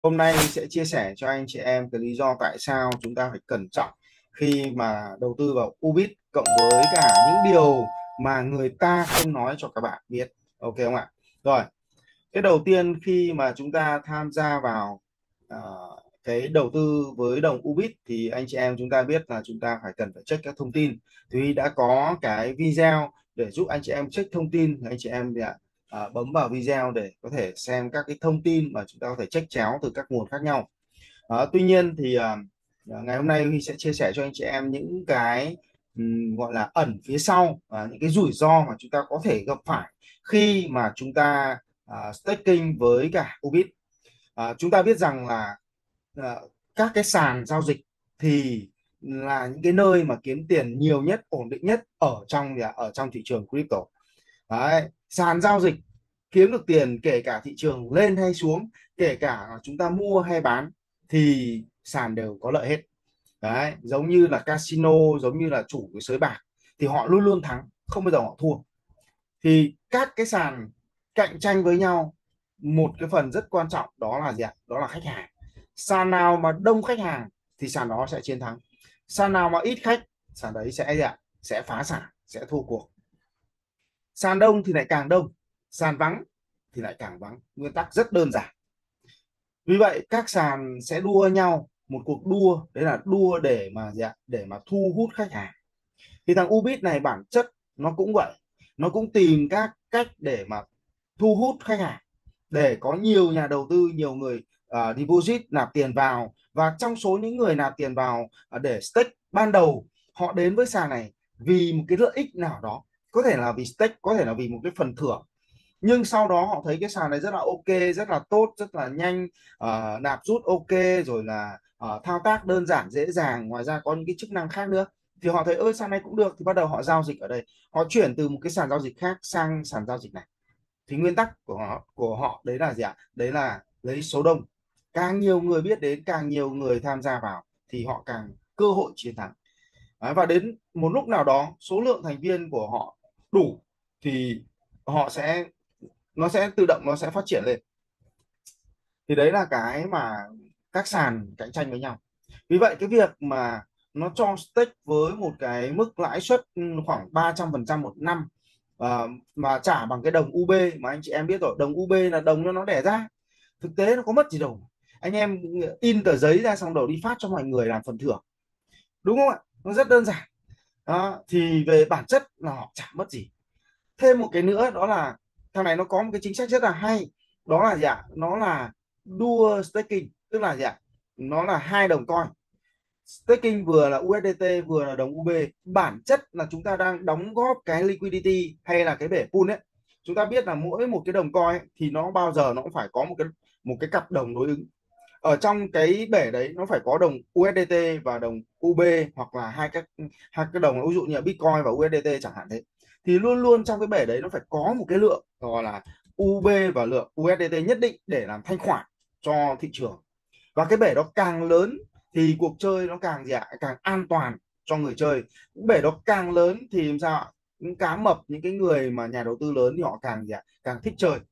Hôm nay sẽ chia sẻ cho anh chị em cái lý do tại sao chúng ta phải cẩn trọng khi mà đầu tư vào Ubit, cộng với cả những điều mà người ta không nói cho các bạn biết. Ok không ạ? Rồi, cái đầu tiên khi mà chúng ta tham gia vào cái đầu tư với đồng Ubit thì anh chị em chúng ta biết là chúng ta cần phải check các thông tin. Thì đã có cái video để giúp anh chị em check thông tin, anh chị em thì bấm vào video để có thể xem các cái thông tin mà chúng ta có thể check chéo từ các nguồn khác nhau. Tuy nhiên thì ngày hôm nay Huy sẽ chia sẻ cho anh chị em những cái gọi là ẩn phía sau, những cái rủi ro mà chúng ta có thể gặp phải khi mà chúng ta staking với cả Ubit. Chúng ta biết rằng là à, các cái sàn giao dịch thì là những cái nơi mà kiếm tiền nhiều nhất, ổn định nhất ở trong thị trường crypto. Đấy, sàn giao dịch kiếm được tiền kể cả thị trường lên hay xuống, kể cả chúng ta mua hay bán thì sàn đều có lợi hết. Đấy, giống như là casino, giống như là chủ cái sới bạc thì họ luôn luôn thắng, không bao giờ họ thua. Thì các cái sàn cạnh tranh với nhau, một cái phần rất quan trọng đó là gì ạ? Đó là khách hàng. Sàn nào mà đông khách hàng thì sàn đó sẽ chiến thắng. Sàn nào mà ít khách, sàn đấy sẽ gì ạ? Sẽ phá sản, sẽ thua cuộc. Sàn đông thì lại càng đông, sàn vắng thì lại càng vắng. Nguyên tắc rất đơn giản. Vì vậy các sàn sẽ đua nhau, một cuộc đua, đấy là đua để mà gì ạ? Để mà thu hút khách hàng. Thì thằng Ubit này bản chất nó cũng vậy, nó cũng tìm các cách để mà thu hút khách hàng, để có nhiều nhà đầu tư, nhiều người deposit nạp tiền vào, và trong số những người nạp tiền vào để stake ban đầu, họ đến với sàn này vì một cái lợi ích nào đó, có thể là vì stake, có thể là vì một cái phần thưởng. Nhưng sau đó họ thấy cái sàn này rất là ok, rất là tốt, rất là nhanh, nạp rút ok, rồi là thao tác đơn giản dễ dàng, ngoài ra có những cái chức năng khác nữa, thì họ thấy ơi sàn này cũng được, thì bắt đầu họ giao dịch ở đây, họ chuyển từ một cái sàn giao dịch khác sang sàn giao dịch này. Thì nguyên tắc của họ đấy là gì ạ? Đấy là lấy số đông, càng nhiều người biết đến, càng nhiều người tham gia vào thì họ càng cơ hội chiến thắng. Đấy, và đến một lúc nào đó số lượng thành viên của họ đủ thì họ sẽ nó sẽ tự động nó sẽ phát triển lên. Thì đấy là cái mà các sàn cạnh tranh với nhau. Vì vậy cái việc mà nó cho stake với một cái mức lãi suất khoảng 300% một năm, mà trả bằng cái đồng UB, mà anh chị em biết rồi, đồng UB là đồng nó đẻ ra, thực tế nó có mất gì đâu. Anh em in tờ giấy ra xong đầu đi phát cho mọi người làm phần thưởng, đúng không ạ? Nó rất đơn giản. Đó, thì về bản chất là họ chả mất gì. Thêm một cái nữa đó là thằng này nó có một cái chính sách rất là hay, đó là gì ạ? Nó là dual staking, tức là gì ạ? Nó là hai đồng coin staking, vừa là USDT vừa là đồng UB. Bản chất là chúng ta đang đóng góp cái liquidity hay là cái bể pool ấy. Chúng ta biết là mỗi một cái đồng coin ấy, thì nó bao giờ nó cũng phải có một cái cặp đồng đối ứng. Ở trong cái bể đấy nó phải có đồng USDT và đồng UB, hoặc là hai cái đồng, ví dụ như là Bitcoin và USDT chẳng hạn thế. Thì luôn luôn trong cái bể đấy nó phải có một cái lượng gọi là UB và lượng USDT nhất định để làm thanh khoản cho thị trường. Và cái bể đó càng lớn thì cuộc chơi nó càng gì ạ? Càng an toàn cho người chơi. Cái bể đó càng lớn thì làm sao ạ? Những cá mập, những cái người mà nhà đầu tư lớn thì họ càng gì ạ? Càng thích chơi.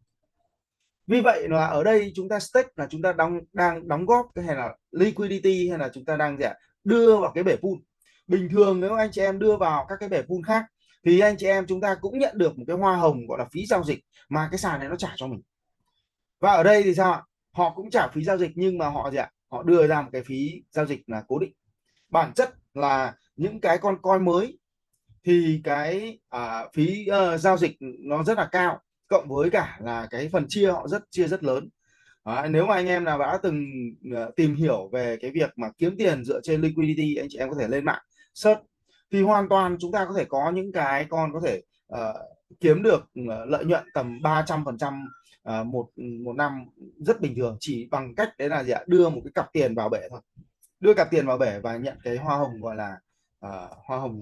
Vì vậy là ở đây chúng ta stake là chúng ta đang đóng góp cái, hay là liquidity, hay là chúng ta đang gì ạ? Đưa vào cái bể pool. Bình thường nếu anh chị em đưa vào các cái bể pool khác thì anh chị em chúng ta cũng nhận được một cái hoa hồng gọi là phí giao dịch mà cái sàn này nó trả cho mình. Và ở đây thì sao ạ? Họ cũng trả phí giao dịch, nhưng mà họ gì ạ? Họ đưa ra một cái phí giao dịch là cố định. Bản chất là những cái con coin mới thì cái phí giao dịch nó rất là cao, cộng với cả là cái phần chia họ chia rất lớn. Đấy, nếu mà anh em nào đã từng tìm hiểu về cái việc mà kiếm tiền dựa trên liquidity, anh chị em có thể lên mạng search, thì hoàn toàn chúng ta có thể có những cái con có thể kiếm được lợi nhuận tầm 300% một một năm, rất bình thường, chỉ bằng cách đấy là gì ạ? Đưa một cái cặp tiền vào bể thôi, đưa cặp tiền vào bể và nhận cái hoa hồng gọi là hoa hồng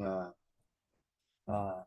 ờ,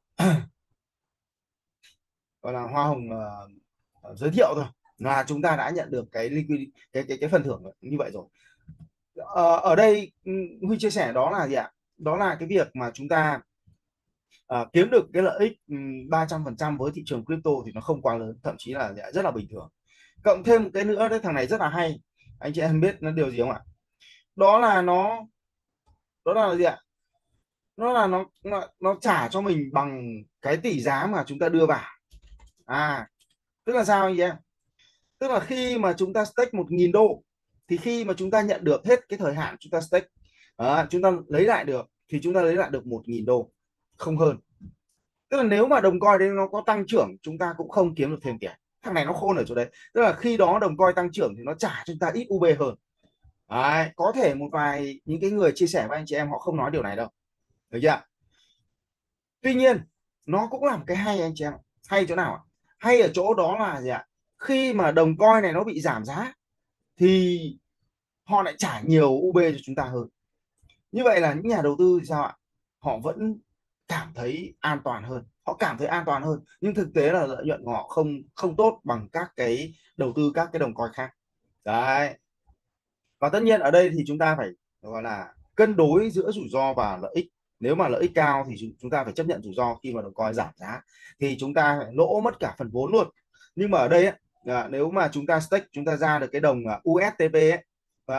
gọi là hoa hồng giới thiệu thôi, là chúng ta đã nhận được cái liquid, cái phần thưởng như vậy rồi. Ở đây Huy chia sẻ đó là gì ạ? Đó là cái việc mà chúng ta kiếm được cái lợi ích 300% với thị trường crypto thì nó không quá lớn, thậm chí là rất là bình thường. Cộng thêm một cái nữa đấy, thằng này rất là hay, Anh chị em biết nó điều gì không ạ? Đó là đó là gì ạ? Nó là nó trả cho mình bằng cái tỷ giá mà chúng ta đưa vào. Tức là sao anh chị em? Tức là khi mà chúng ta stake 1.000 đô thì khi mà chúng ta nhận được hết cái thời hạn chúng ta stake, chúng ta lấy lại được thì chúng ta lấy lại được 1.000 đô, không hơn. Tức là nếu mà đồng coin đấy nó có tăng trưởng, chúng ta cũng không kiếm được thêm tiền. Thằng này nó khôn ở chỗ đấy. Tức là khi đó đồng coin tăng trưởng thì nó trả cho chúng ta ít UB hơn. Đấy, có thể một vài những cái người chia sẻ với anh chị em họ không nói điều này đâu, được chưa? Tuy nhiên nó cũng là một cái hay anh chị em. Hay chỗ nào ạ? Hay ở chỗ đó là gì ạ? Khi mà đồng coin này nó bị giảm giá thì họ lại trả nhiều UB cho chúng ta hơn. Như vậy là những nhà đầu tư thì sao ạ? Họ vẫn cảm thấy an toàn hơn, họ cảm thấy an toàn hơn, nhưng thực tế là lợi nhuận của họ không không tốt bằng các cái đầu tư các cái đồng coin khác. Đấy. Và tất nhiên ở đây thì chúng ta phải gọi là cân đối giữa rủi ro và lợi ích. Nếu mà lợi ích cao thì chúng ta phải chấp nhận rủi ro, khi mà đồng coin giảm giá thì chúng ta phải lỗ mất cả phần vốn luôn. Nhưng mà ở đây ấy, nếu mà chúng ta stake, chúng ta ra được cái đồng USTP ấy, và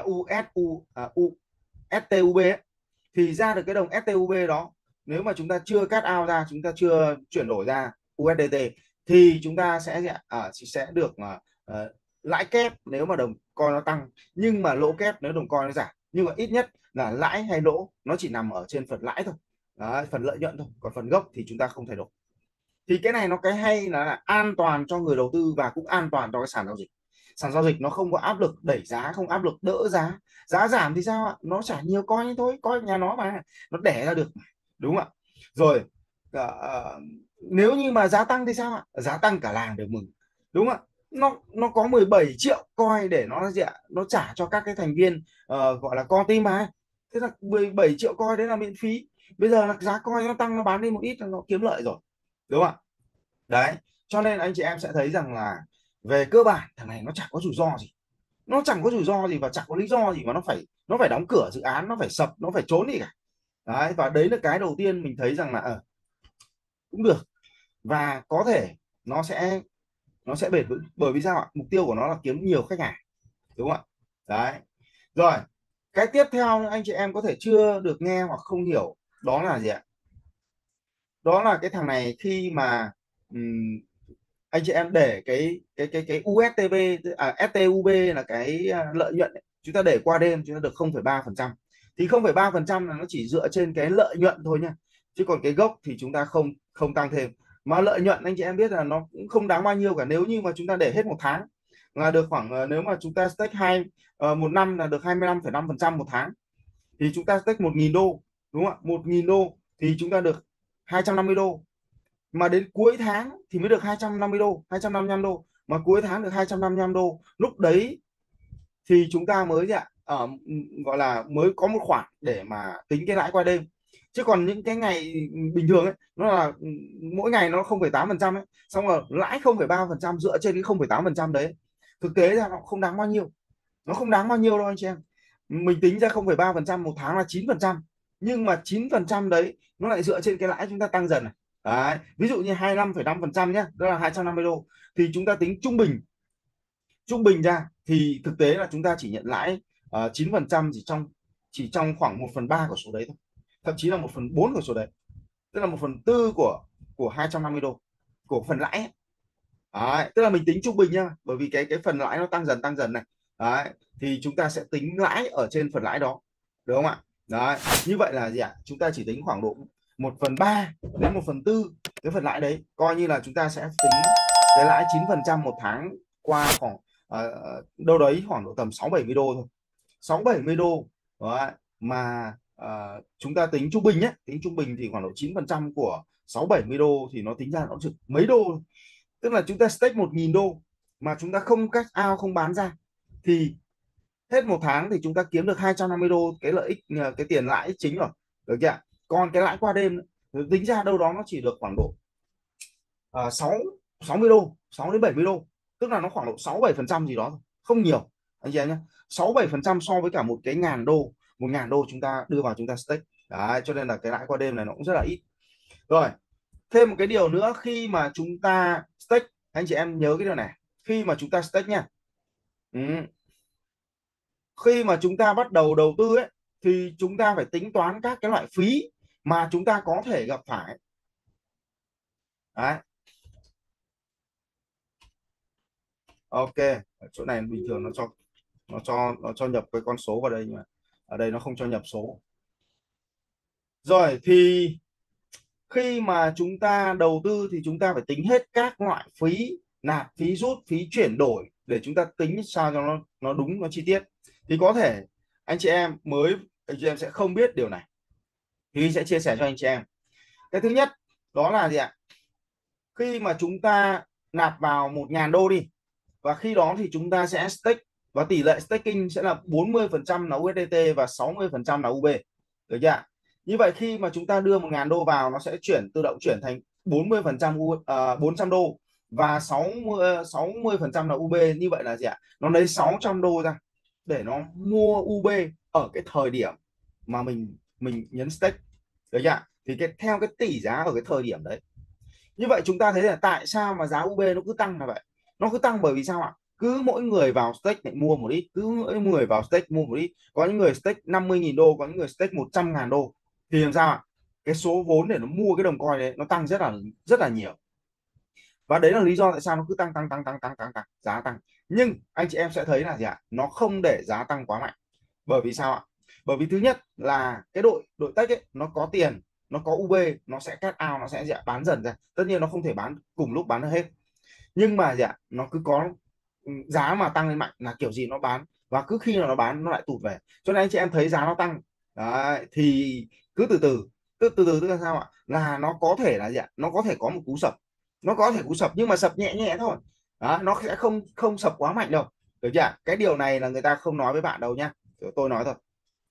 STUB ấy, thì ra được cái đồng STUB đó, nếu mà chúng ta chưa cắt out ra, chúng ta chưa chuyển đổi ra USDT thì chúng ta sẽ được lãi kép nếu mà đồng coin nó tăng, nhưng mà lỗ kép nếu đồng coin nó giảm. Nhưng mà ít nhất là lãi hay lỗ nó chỉ nằm ở trên phần lãi thôi. Đấy, phần lợi nhuận thôi, còn phần gốc thì chúng ta không thay đổi. Thì cái này nó cái hay là an toàn cho người đầu tư và cũng an toàn cho cái sàn giao dịch. Sàn giao dịch nó không có áp lực đẩy giá, không áp lực đỡ giá. Giá giảm thì sao ạ? Nó trả nhiều coin thôi, coin nhà nó mà nó đẻ ra được, đúng không ạ? Rồi nếu như mà giá tăng thì sao ạ? Giá tăng cả làng đều mừng, đúng không ạ? Nó có 17 triệu coin để nó gì ạ? Nó trả cho các cái thành viên gọi là co team mà. Thế là 17 triệu coin đấy là miễn phí. Bây giờ là giá coin nó tăng, nó bán đi một ít là nó kiếm lợi rồi, đúng không ạ? Đấy, cho nên anh chị em sẽ thấy rằng là về cơ bản thằng này nó chẳng có rủi ro gì, nó chẳng có rủi ro gì và chẳng có lý do gì mà nó phải đóng cửa dự án, nó phải sập, nó phải trốn đi cả. Đấy, và đấy là cái đầu tiên mình thấy rằng là cũng được, và có thể nó sẽ nó sẽ bền vững. Bởi vì sao ạ? Mục tiêu của nó là kiếm nhiều khách hàng, đúng không ạ? Đấy. Rồi, cái tiếp theo anh chị em có thể chưa được nghe hoặc không hiểu, đó là gì ạ? Đó là cái thằng này khi mà anh chị em để cái USTB STUB là cái lợi nhuận ấy, chúng ta để qua đêm chúng ta được 0,3%. Thì 0,3% là nó chỉ dựa trên cái lợi nhuận thôi nha, chứ còn cái gốc thì chúng ta không không tăng thêm. Mà lợi nhuận anh chị em biết là nó cũng không đáng bao nhiêu cả, nếu như mà chúng ta để hết một tháng là được khoảng nếu mà chúng ta stake một năm là được 25,5% một tháng, thì chúng ta stake 1.000 đô, đúng không ạ? 1.000 đô thì chúng ta được 250 đô, mà đến cuối tháng thì mới được 250 đô, 255 đô, mà cuối tháng được 255 đô. Lúc đấy thì chúng ta mới gọi là mới có một khoản để mà tính cái lãi qua đêm. Chứ còn những cái ngày bình thường ấy, nó là mỗi ngày nó 0,8% ấy, xong rồi lãi 0,3% dựa trên cái 0,8% đấy, thực tế ra nó không đáng bao nhiêu, nó không đáng bao nhiêu đâu anh chị em. Mình tính ra 0,3% một tháng là 9%, nhưng mà 9% đấy nó lại dựa trên cái lãi chúng ta tăng dần này. Đấy, ví dụ như 25,5% nhé, đó là 250 đô, thì chúng ta tính trung bình ra thì thực tế là chúng ta chỉ nhận lãi 9% chỉ trong khoảng 1/3 của số đấy thôi, thậm chí là 1/4 của số đấy, tức là 1/4 của 250 đô của phần lãi ấy. Đấy, tức là mình tính trung bình nhá, bởi vì cái phần lãi nó tăng dần này. Đấy, thì chúng ta sẽ tính lãi ở trên phần lãi đó, được không ạ? Đấy, như vậy là gì ạ? Chúng ta chỉ tính khoảng độ 1/3 đến 1/4 cái phần lãi đấy, coi như là chúng ta sẽ tính cái lãi 9% một tháng qua khoảng đâu đấy khoảng độ tầm 6-70 đô thôi, 6-70 đô. Đấy, mà chúng ta tính trung bình nhé, tính trung bình thì khoảng độ 9% của 6-70 đô thì nó tính ra nó chỉ mấy đô. Tức là chúng ta stake 1.000 đô mà chúng ta không cash out, không bán ra, thì hết một tháng thì chúng ta kiếm được 250 đô cái lợi ích, cái tiền lãi chính rồi, được chưa? Còn cái lãi qua đêm tính ra đâu đó nó chỉ được khoảng độ 60 đô, 6 đến 70 đô, tức là nó khoảng độ 6-7% gì đó thôi, không nhiều anh chị em nhé. 6-7% so với cả một cái ngàn đô, 1.000 đô chúng ta đưa vào chúng ta stake. Đấy, cho nên là cái lãi qua đêm này nó cũng rất là ít. Rồi, thêm một cái điều nữa, khi mà chúng ta stake, anh chị em nhớ cái điều này, khi mà chúng ta stake nha, khi mà chúng ta bắt đầu đầu tư ấy thì chúng ta phải tính toán các cái loại phí mà chúng ta có thể gặp phải. Đấy. Ok, ở chỗ này bình thường nó cho nhập cái con số vào đây, nhưng mà ở đây nó không cho nhập số. Rồi thì khi mà chúng ta đầu tư thì chúng ta phải tính hết các loại phí nạp, phí rút, phí chuyển đổi để chúng ta tính sao cho nó đúng, nó chi tiết. Thì có thể anh chị em sẽ không biết điều này, thì sẽ chia sẻ cho anh chị em. Cái thứ nhất đó là gì ạ? Khi mà chúng ta nạp vào 1.000 đô đi, và khi đó thì chúng ta sẽ stake, và tỷ lệ staking sẽ là 40% là USDT và 60% là UB, được chưa? Như vậy khi mà chúng ta đưa 1.000 đô vào, nó sẽ tự động chuyển thành 40% 400 đô và 60% là UB. Như vậy là gì ạ? Nó lấy 600 đô ra để nó mua UB ở cái thời điểm mà mình nhấn stake, được chưa? Thì theo cái tỷ giá ở cái thời điểm đấy. Như vậy chúng ta thấy là tại sao mà giá UB nó cứ tăng là vậy. Nó cứ tăng bởi vì sao ạ? Cứ mỗi người vào stake lại mua một ít, cứ mỗi người vào stake mua một ít. Có những người stake 50.000 đô, có những người stake 100.000 đô. Thì làm sao ạ? Cái số vốn để nó mua cái đồng coin đấy nó tăng rất là nhiều. Và đấy là lý do tại sao nó cứ tăng, giá tăng. Nhưng anh chị em sẽ thấy là gì ạ? Nó không để giá tăng quá mạnh. Bởi vì sao ạ? Bởi vì thứ nhất là cái đội tech ấy nó có tiền, nó có UB, nó sẽ cash out, nó sẽ bán dần ra. Tất nhiên nó không thể bán cùng lúc bán được hết, nhưng mà nó cứ có giá mà tăng lên mạnh là kiểu gì nó bán, và cứ khi nào nó bán nó lại tụt về. Cho nên anh chị em thấy giá nó tăng đấy, thì cứ từ từ tức là sao ạ? Là nó có thể là nó có thể có một cú sập, nó có thể cú sập nhưng mà sập nhẹ nhẹ thôi. Đó, nó sẽ không không sập quá mạnh đâu, được chưa? Cái điều này là người ta không nói với bạn đâu nhá, tôi nói thôi.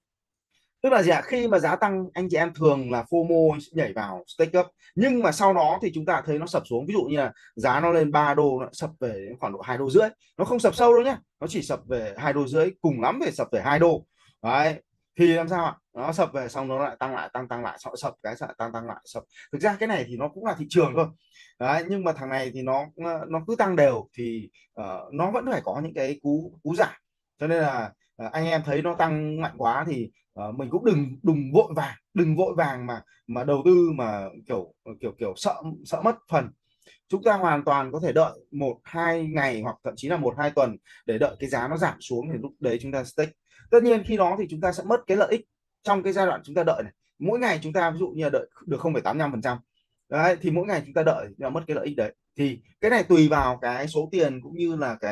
Tức là khi mà giá tăng anh chị em thường là FOMO nhảy vào stake up, nhưng mà sau đó thì chúng ta thấy nó sập xuống. Ví dụ như là giá nó lên 3 đô, nó sập về khoảng độ 2,5 đô, nó không sập sâu đâu nhá, nó chỉ sập về 2,5 đô, cùng lắm về sập về 2 đô. Đấy, thì làm sao ạ? Nó sập về xong nó lại tăng lại, tăng lại, sập cái lại tăng lại, sập. Thực ra cái này thì nó cũng là thị trường thôi. Đấy, nhưng mà thằng này thì nó cứ tăng đều thì nó vẫn phải có những cái cú giảm. Cho nên là anh em thấy nó tăng mạnh quá thì mình cũng đừng đừng vội vàng mà đầu tư mà kiểu kiểu kiểu sợ sợ mất phần. Chúng ta hoàn toàn có thể đợi 1-2 ngày hoặc thậm chí là 1-2 tuần để đợi cái giá nó giảm xuống, thì lúc đấy chúng ta stake. Tất nhiên khi đó thì chúng ta sẽ mất cái lợi ích trong cái giai đoạn chúng ta đợi này. Mỗi ngày chúng ta ví dụ như là đợi được 0,85%, đấy thì mỗi ngày chúng ta đợi là mất cái lợi ích đấy. Thì cái này tùy vào cái số tiền cũng như là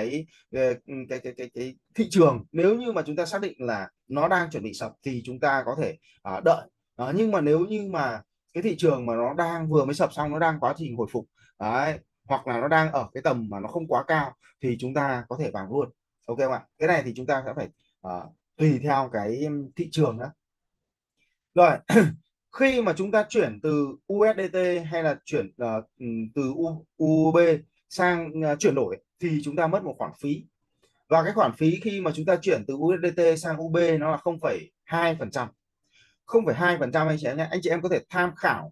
cái thị trường. Nếu như mà chúng ta xác định là nó đang chuẩn bị sập thì chúng ta có thể đợi. Nhưng mà nếu như mà cái thị trường mà nó đang vừa mới sập xong, nó đang quá trình hồi phục đấy, hoặc là nó đang ở cái tầm mà nó không quá cao, thì chúng ta có thể vào luôn. Ok không ạ? Cái này thì chúng ta sẽ phải tùy theo cái thị trường đó. Rồi khi mà chúng ta chuyển từ USDT hay là chuyển từ UB sang chuyển đổi thì chúng ta mất một khoản phí. Và cái khoản phí khi mà chúng ta chuyển từ USDT sang UB nó là 0,2%. 0,2% anh chị em nhé. Anh chị em có thể tham khảo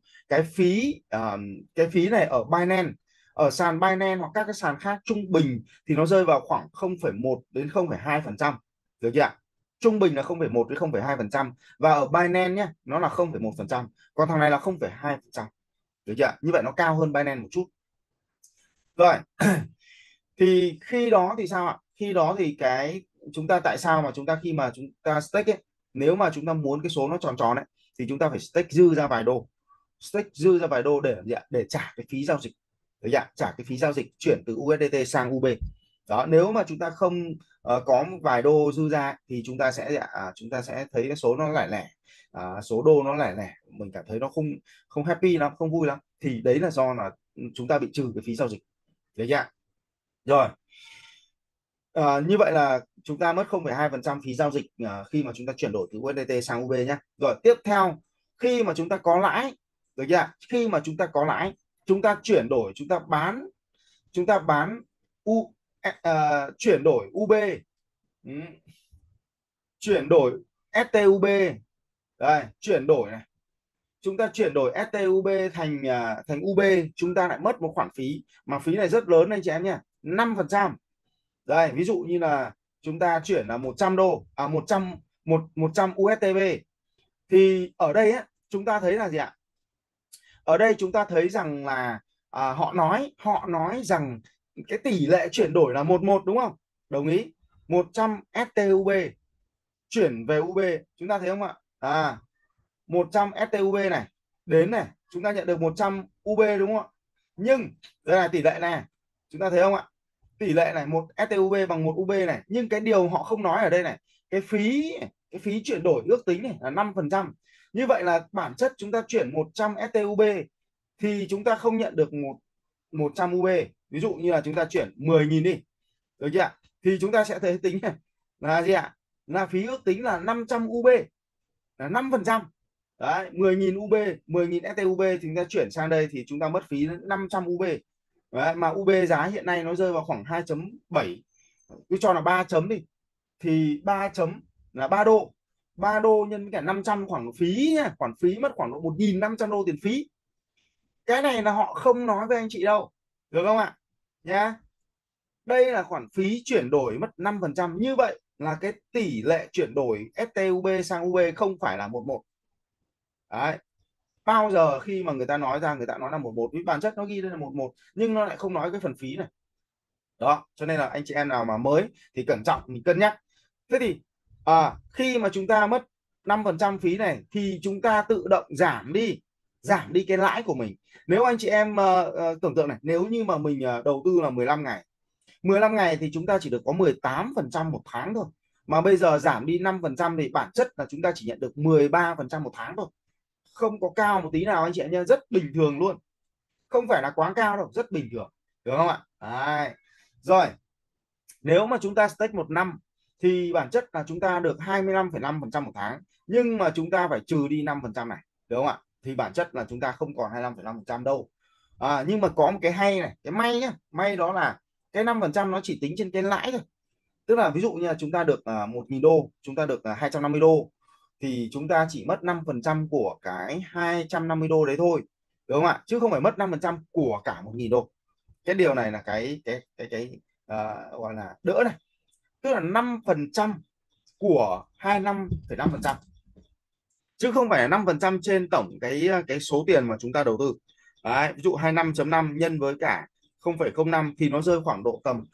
cái phí này ở Binance, ở sàn Binance hoặc các cái sàn khác. Trung bình thì nó rơi vào khoảng 0,1 đến 0,2%, được chưa ạ? Trung bình là 0,1 đến 0,2%, và ở Binance nhé nó là 0,1%, còn thằng này là 0,2%, được chưa? Như vậy nó cao hơn Binance một chút. Rồi thì khi đó thì sao ạ? Khi đó thì chúng ta tại sao mà khi mà chúng ta stake ấy, nếu mà chúng ta muốn cái số nó tròn tròn ấy thì chúng ta phải stake dư ra vài đô, để trả cái phí giao dịch, được chưa? Trả cái phí giao dịch chuyển từ USDT sang UB. Đó, nếu mà chúng ta không có vài đô dư ra thì chúng ta sẽ thấy cái số nó lẻ lẻ, số đô nó lẻ lẻ, mình cảm thấy nó không không happy lắm, không vui lắm, thì đấy là do là chúng ta bị trừ cái phí giao dịch, được chưa? Rồi như vậy là chúng ta mất 0,2% phí giao dịch khi mà chúng ta chuyển đổi từ USDT sang UB nhé. Rồi tiếp theo, khi mà chúng ta có lãi, được chưa? Khi mà chúng ta có lãi, chúng ta chuyển đổi, chúng ta bán chuyển đổi UB, ừ, chuyển đổi STUB. Đây, chuyển đổi này, chúng ta chuyển đổi STUB thành UB, chúng ta lại mất một khoản phí, mà phí này rất lớn anh chị em nhé, 5%. Đây ví dụ như là chúng ta chuyển là 100 đô 100 USDB. Thì ở đây á, chúng ta thấy là gì ạ? Ở đây chúng ta thấy rằng là họ nói rằng cái tỷ lệ chuyển đổi là 11 đúng không? Đồng ý. 100 STUB chuyển về UB, chúng ta thấy không ạ? 100 STUB này đến này, chúng ta nhận được 100 UB đúng không ạ? Nhưng đây là tỷ lệ này, chúng ta thấy không ạ? Tỷ lệ này 1 STUB bằng 1 UB này, nhưng cái điều họ không nói ở đây này, cái phí chuyển đổi ước tính này là 5%. Như vậy là bản chất chúng ta chuyển 100 STUB thì chúng ta không nhận được 100 UB. Ví dụ như là chúng ta chuyển 10.000 đi, được chưa ạ? Thì chúng ta sẽ thấy tính này là gì ạ? Là phí ước tính là 500 UB, là 5%. Đấy, 10.000 UB, 10.000 STUB thì chúng ta chuyển sang đây thì chúng ta mất phí 500 UB. Đấy, mà UB giá hiện nay nó rơi vào khoảng 2.7, cứ cho là 3 chấm đi, thì 3 chấm là 3 đô. 3 đô nhân với cả 500 khoản phí nha, khoản phí mất khoảng độ 1.500 đô tiền phí. Cái này là họ không nói với anh chị đâu, được không ạ? Nhá. Đây là khoản phí chuyển đổi mất 5%. Như vậy là cái tỷ lệ chuyển đổi STUB sang UB không phải là 11. Đấy. Bao giờ khi mà người ta nói ra, người ta nói là 11, vì bản chất nó ghi đây là 11 nhưng nó lại không nói cái phần phí này. Đó, cho nên là anh chị em nào mà mới thì cẩn trọng, mình cân nhắc. Thế thì khi mà chúng ta mất 5% phí này thì chúng ta tự động giảm đi cái lãi của mình. Nếu anh chị em tưởng tượng này, nếu như mà mình đầu tư là 15 ngày thì chúng ta chỉ được có 18% một tháng thôi. Mà bây giờ giảm đi 5% thì bản chất là chúng ta chỉ nhận được 13% một tháng thôi. Không có cao một tí nào anh chị em nhé, rất bình thường luôn. Không phải là quá cao đâu, rất bình thường. Được không ạ? Đấy. Rồi, nếu mà chúng ta stake 1 năm thì bản chất là chúng ta được 25,5% một tháng. Nhưng mà chúng ta phải trừ đi 5% này. Được không ạ? Thì bản chất là chúng ta không còn 25,5% đâu. Nhưng mà có một cái hay này, cái may nhá. May đó là cái 5% nó chỉ tính trên cái lãi thôi. Tức là ví dụ như là chúng ta được 1.000 đô, chúng ta được 250 đô thì chúng ta chỉ mất 5% của cái 250 đô đấy thôi, đúng không ạ? Chứ không phải mất 5% của cả 1.000 đô. Cái điều này là cái gọi là đỡ này. Tức là 5% của 25,5%, chứ không phải là 5% trên tổng cái số tiền mà chúng ta đầu tư. Đấy, ví dụ 25,5 nhân với cả 0,05 thì nó rơi khoảng độ tầm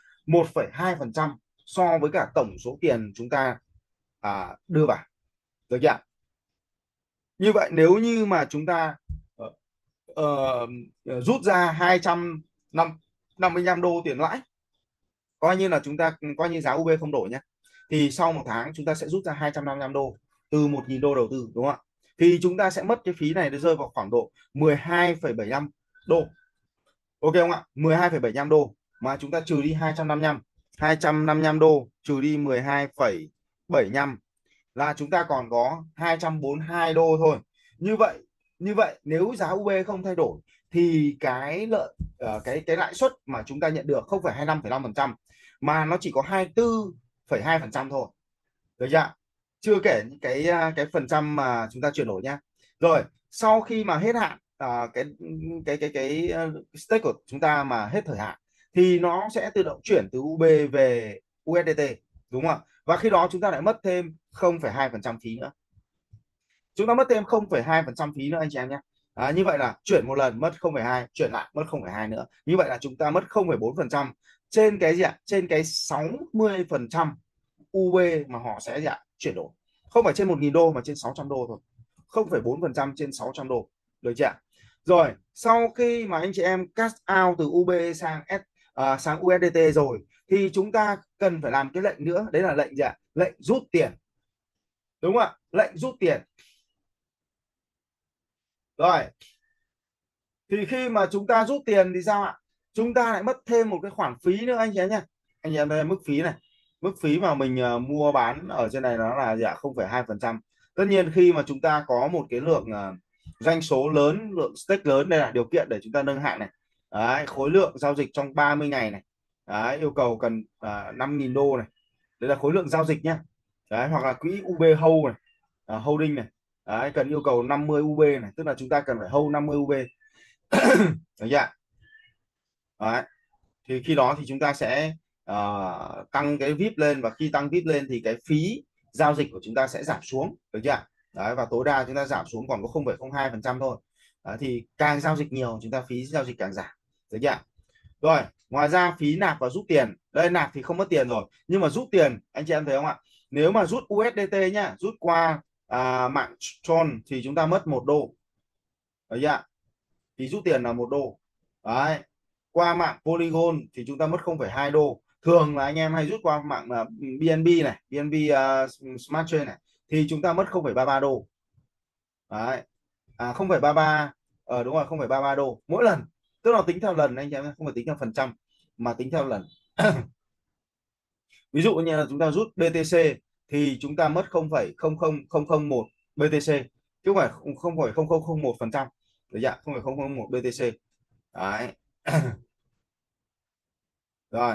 1,2% so với cả tổng số tiền chúng ta đưa vào. Được chưa? Như vậy nếu như mà chúng ta rút ra 255 đô tiền lãi, coi như là chúng ta coi như giá UB không đổi nhé, thì sau một tháng chúng ta sẽ rút ra 255 đô từ 1.000 đô đầu tư, đúng không ạ? Thì chúng ta sẽ mất cái phí này, nó rơi vào khoảng độ 12,75 đô. Ok không ạ? 12,75 đô mà chúng ta trừ đi 255 đô trừ đi 12,75 là chúng ta còn có 242 đô thôi. Như vậy nếu giá UB không thay đổi thì cái cái lãi suất mà chúng ta nhận được không phải 25,5% mà nó chỉ có 24,2% thôi. Được chưa? Chưa kể những cái phần trăm mà chúng ta chuyển đổi nhá. Rồi, sau khi mà hết hạn cái stake của chúng ta mà hết thời hạn thì nó sẽ tự động chuyển từ UB về USDT, đúng không ạ? Và khi đó chúng ta lại mất thêm 0,2% phí nữa. Chúng ta mất thêm 0,2% phí nữa anh chị em nhé. Như vậy là chuyển một lần mất 0,2, chuyển lại mất 0,2 nữa. Như vậy là chúng ta mất 0,4% trên cái gì ạ? Trên cái 60% UB mà họ sẽ gì ạ? Chuyển đổi. Không phải trên 1.000 đô mà trên 600 đô thôi. 0,4% trên 600 đô. Được chưa? Rồi, sau khi mà anh chị em cash out từ UB sang USDT rồi thì chúng ta cần phải làm cái lệnh nữa, đấy là lệnh gì ạ? Lệnh rút tiền. Đúng không ạ? Lệnh rút tiền. Rồi, thì khi mà chúng ta rút tiền thì sao ạ? Chúng ta lại mất thêm một cái khoản phí nữa anh chị em nhé. Anh chị em đây mức phí này. Mức phí mà mình mua bán ở trên này nó là 0,2%. Tất nhiên khi mà chúng ta có một cái lượng doanh số lớn, lượng stake lớn, đây là điều kiện để chúng ta nâng hạng này. Đấy, khối lượng giao dịch trong 30 ngày này. Đấy, yêu cầu cần 5.000 đô này. Đây là khối lượng giao dịch nhá. Đấy, hoặc là quỹ UB hold này, holding này. Đấy, cần yêu cầu 50 UB này, tức là chúng ta cần phải hold 50 UB. Được chưa? Đấy. Thì khi đó thì chúng ta sẽ tăng cái VIP lên, và khi tăng VIP lên thì cái phí giao dịch của chúng ta sẽ giảm xuống, được chưa? Đấy, và tối đa chúng ta giảm xuống còn có 0,02% thôi. Đấy, thì càng giao dịch nhiều chúng ta phí giao dịch càng giảm, được chưa? Rồi, ngoài ra phí nạp và rút tiền, đây nạp thì không mất tiền rồi, nhưng mà rút tiền anh chị em thấy không ạ? Nếu mà rút USDT nhá, rút qua mạng Tron thì chúng ta mất 1 đô, được chưa? Phí rút tiền là 1 đô. Đấy, qua mạng Polygon thì chúng ta mất 0,2 đô. Thường là anh em hay rút qua mạng BNB này, BNB Smart Chain này, thì chúng ta mất 0,33 đô. Đấy, 0,33, đúng rồi, 0,33 đô mỗi lần. Tức là tính theo lần anh em, không phải tính theo phần trăm mà tính theo lần. Ví dụ như là chúng ta rút BTC thì chúng ta mất 0,00001 BTC, chứ không phải 0,0001%, được chưa? 0,001 BTC. Đấy. Rồi.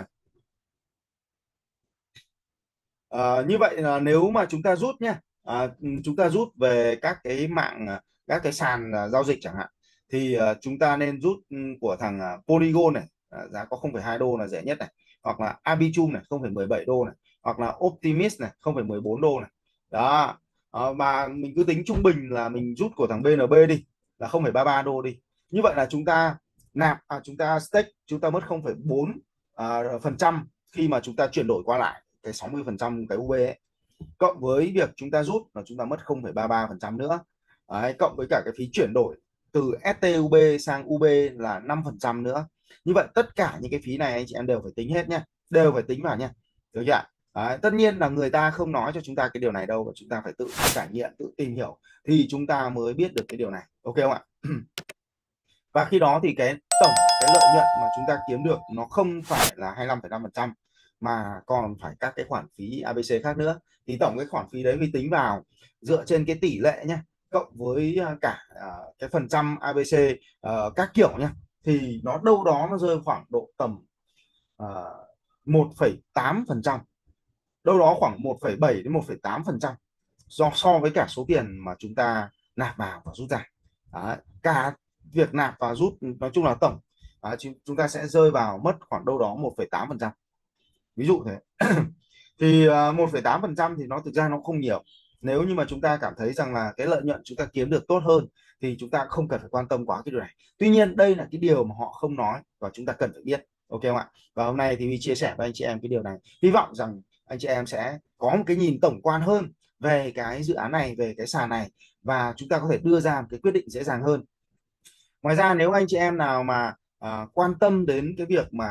Như vậy là nếu mà chúng ta rút nhé, chúng ta rút về các cái mạng, các cái sàn giao dịch chẳng hạn, thì chúng ta nên rút của thằng Polygon này, giá có 0,2 đô là rẻ nhất này, hoặc là Arbitrum này 0,17 đô này, hoặc là Optimism này 0,14 đô này. Đó. Mà mình cứ tính trung bình là mình rút của thằng BNB đi là 0,33 đô đi. Như vậy là chúng ta nạp, chúng ta stake, chúng ta mất 0,4 phần trăm khi mà chúng ta chuyển đổi qua lại cái 60% cái UB ấy, cộng với việc chúng ta rút là chúng ta mất 0,33% nữa. Đấy, cộng với cả cái phí chuyển đổi từ STUB sang UB là 5% nữa. Như vậy tất cả những cái phí này anh chị em đều phải tính hết nhé, đều phải tính vào nhé, được chưa? Đấy, tất nhiên là người ta không nói cho chúng ta cái điều này đâu, và chúng ta phải tự trải nghiệm, tự tìm hiểu thì chúng ta mới biết được cái điều này, ok không ạ? Và khi đó thì cái lợi nhuận mà chúng ta kiếm được nó không phải là 25,5%, mà còn phải các cái khoản phí ABC khác nữa. Thì tổng cái khoản phí đấy vì tính vào dựa trên cái tỷ lệ nhé, cộng với cả cái phần trăm ABC các kiểu nhé, thì nó đâu đó nó rơi khoảng độ tầm 1,8%, đâu đó khoảng 1,7 đến 1,8% so với cả số tiền mà chúng ta nạp vào và rút ra. Đấy, cả việc nạp và rút nói chung là tổng, chúng ta sẽ rơi vào mất khoảng đâu đó 1,8%, ví dụ thế. Thì 1,8% thì nó thực ra nó không nhiều. Nếu như mà chúng ta cảm thấy rằng là cái lợi nhuận chúng ta kiếm được tốt hơn thì chúng ta không cần phải quan tâm quá cái điều này. Tuy nhiên đây là cái điều mà họ không nói và chúng ta cần phải biết, ok không ạ? Và hôm nay thì mình chia sẻ với anh chị em cái điều này, hy vọng rằng anh chị em sẽ có một cái nhìn tổng quan hơn về cái dự án này, về cái sàn này, và chúng ta có thể đưa ra một cái quyết định dễ dàng hơn. Ngoài ra nếu anh chị em nào mà quan tâm đến cái việc mà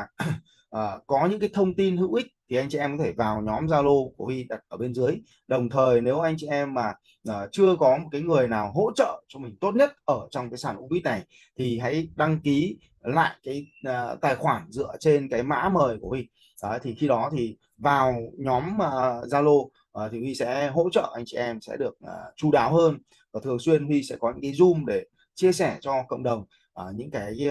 có những cái thông tin hữu ích thì anh chị em có thể vào nhóm Zalo của Huy đặt ở bên dưới. Đồng thời nếu anh chị em mà chưa có một cái người nào hỗ trợ cho mình tốt nhất ở trong cái sàn Ubit này thì hãy đăng ký lại cái tài khoản dựa trên cái mã mời của Huy. Đấy, thì khi đó thì vào nhóm Zalo thì Huy sẽ hỗ trợ anh chị em sẽ được chu đáo hơn, và thường xuyên Huy sẽ có những cái Zoom để chia sẻ cho cộng đồng những cái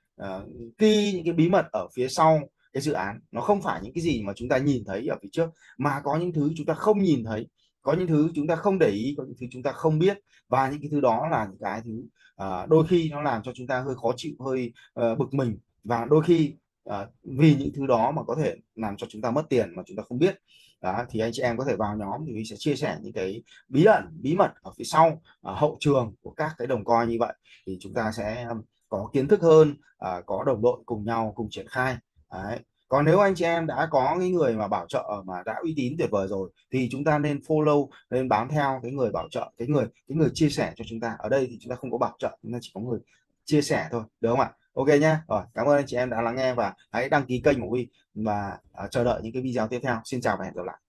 key, những cái bí mật ở phía sau cái dự án. Nó không phải những cái gì mà chúng ta nhìn thấy ở phía trước, mà có những thứ chúng ta không nhìn thấy, có những thứ chúng ta không để ý, có những thứ chúng ta không biết, và những cái thứ đó là những cái thứ đôi khi nó làm cho chúng ta hơi khó chịu, hơi bực mình, và đôi khi vì những thứ đó mà có thể làm cho chúng ta mất tiền mà chúng ta không biết. Đó, thì anh chị em có thể vào nhóm thì mình sẽ chia sẻ những cái bí ẩn, bí mật ở phía sau, hậu trường của các cái đồng coin như vậy, thì chúng ta sẽ có kiến thức hơn, có đồng đội cùng nhau cùng triển khai. Đấy. Còn nếu anh chị em đã có cái người mà bảo trợ mà đã uy tín tuyệt vời rồi thì chúng ta nên follow, nên bám theo cái người bảo trợ, cái người chia sẻ cho chúng ta. Ở đây thì chúng ta không có bảo trợ, chúng ta chỉ có người chia sẻ thôi, được không ạ? Ok nhá. Rồi, cảm ơn anh chị em đã lắng nghe, và hãy đăng ký kênh của Huy và chờ đợi những cái video tiếp theo. Xin chào và hẹn gặp lại.